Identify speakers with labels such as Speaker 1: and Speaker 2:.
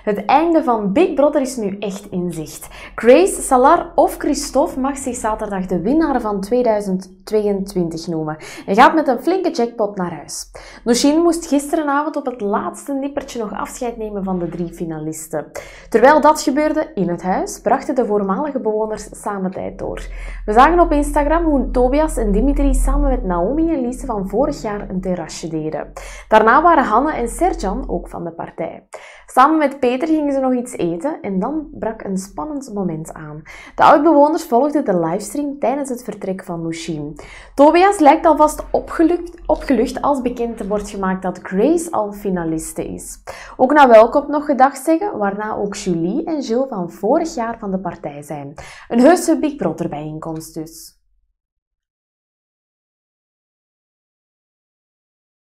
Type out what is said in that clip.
Speaker 1: Het einde van Big Brother is nu echt in zicht. Grace, Salar of Christophe mag zich zaterdag de winnaar van 2022 noemen en gaat met een flinke jackpot naar huis. Nosheen moest gisterenavond op het laatste nippertje nog afscheid nemen van de 3 finalisten. Terwijl dat gebeurde in het huis, brachten de voormalige bewoners samen tijd door. We zagen op Instagram hoe Tobias en Dimitri samen met Naomi en Lise van vorig jaar een terrasje deden. Daarna waren Hanne en Serjan ook van de partij. Samen met Peter gingen ze nog iets eten en dan brak een spannend moment aan. De oud-bewoners volgden de livestream tijdens het vertrek van Nosheen. Tobias lijkt alvast opgelucht als bekend wordt gemaakt dat Grace al finaliste is. Ook Nawel komt nog gedag zeggen, waarna ook Julie en Gilles van vorig jaar van de partij zijn. Een heuse Big Brother bijeenkomst dus.